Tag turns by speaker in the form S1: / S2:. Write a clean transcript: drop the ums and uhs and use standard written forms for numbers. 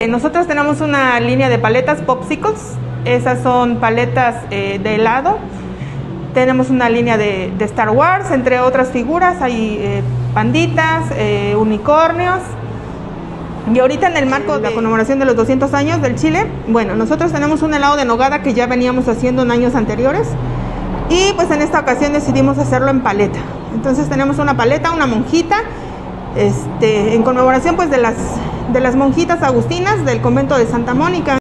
S1: Nosotros tenemos una línea de paletas Popsicles, esas son paletas de helado. Tenemos una línea de Star Wars, entre otras figuras, hay panditas, unicornios. Y ahorita en el marco de la conmemoración de los 200 años del Chile, bueno, nosotros tenemos un helado de nogada que ya veníamos haciendo en años anteriores. Y pues en esta ocasión decidimos hacerlo en paleta. Entonces tenemos una paleta, una monjita, en conmemoración pues de las monjitas agustinas del convento de Santa Mónica.